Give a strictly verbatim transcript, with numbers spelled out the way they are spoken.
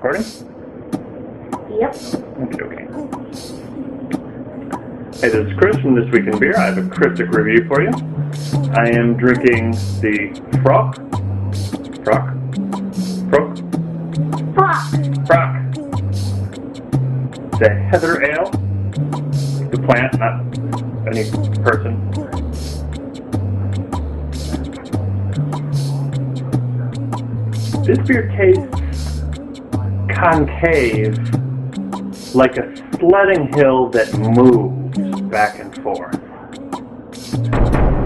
recording? Yep. Okay, okay. Hey, this is Chris from This Week in Beer. I have a Cryptic review for you. I am drinking the Fraoch. Fraoch? Fraoch? Fraoch. Fraoch. The Heather Ale. The plant, not any person. This beer tastes concave, like a sledding hill that moves back and forth.